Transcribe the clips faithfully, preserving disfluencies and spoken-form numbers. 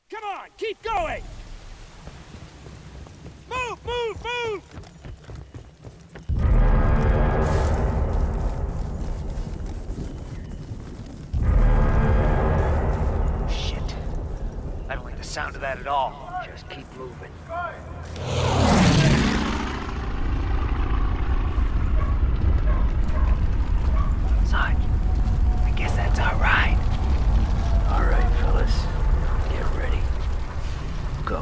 Come on, keep going! Move, move, move! Shit. I don't like the sound of that at all. Just keep moving. Son, I guess that's our ride. All right, fellas. Get ready. Go.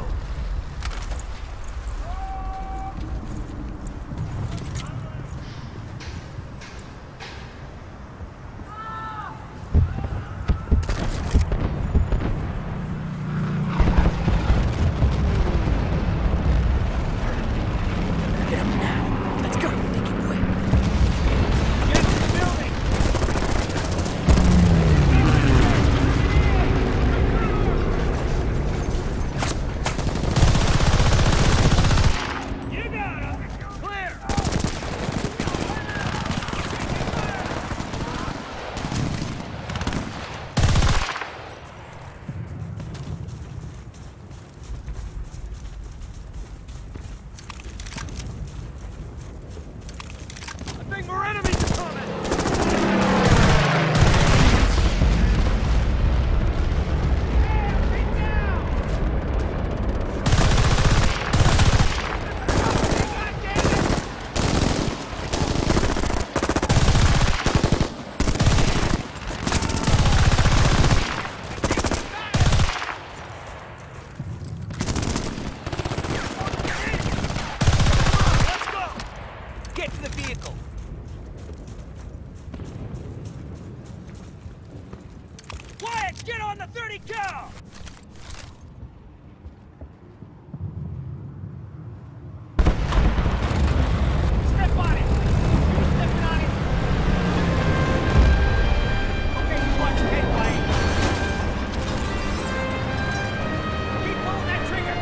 Get on the thirty cal! Step on it! You're stepping on it! Okay, you watch your head, Wayne. Keep pulling that trigger!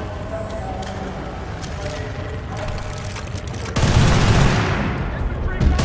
Bring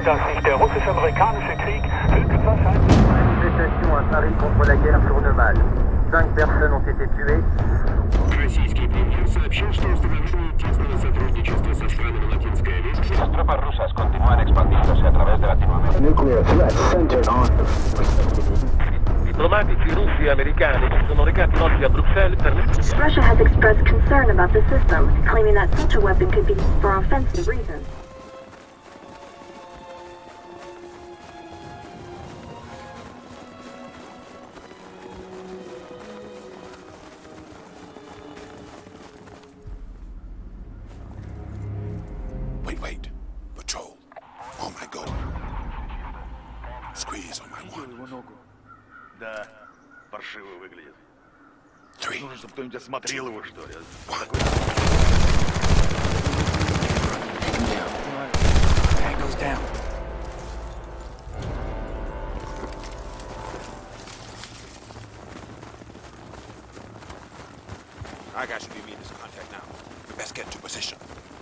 dass sich der russisch-amerikanische Krieg höchstwahrscheinlich... Manifestation à Paris contre la guerre tourne mal. Cinq personnes ont été tuées. Российский премьер сообщил, что установление тесного сотрудничества со странами Латинской Америки. Las tropas rusas continúan expandiéndose a través de Latinoamérica. Nuclear threat centered on... Diplomatici russi e americani si sono recati oggi a Bruxelles per le... Russia has expressed concern about the system, claiming that such a weapon could be used for offensive reasons. Wait, wait. Patrol. On my go. Squeeze on my one. Да, паршиво выглядит. Three. Нужно, чтобы кто-нибудь осмотрел его, что ли. Tag goes down. I got you. Give me this contact now. We best get into position.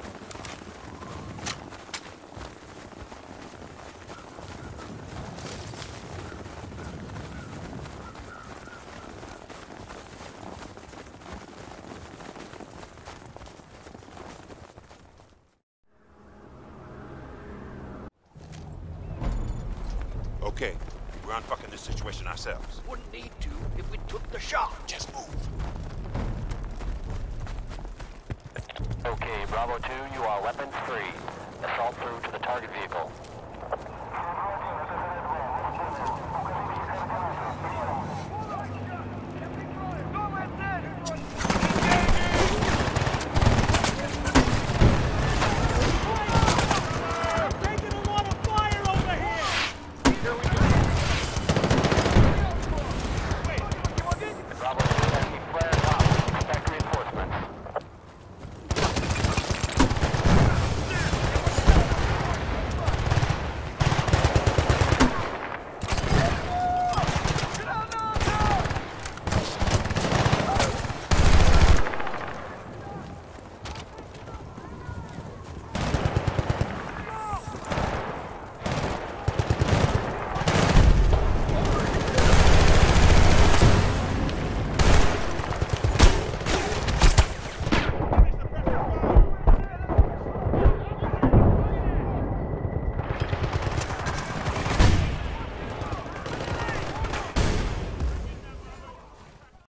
Okay, we're unfucking this situation ourselves. Wouldn't need to if we took the shot. Just move. Okay, Bravo two, you are weapons free. Assault through to the target vehicle.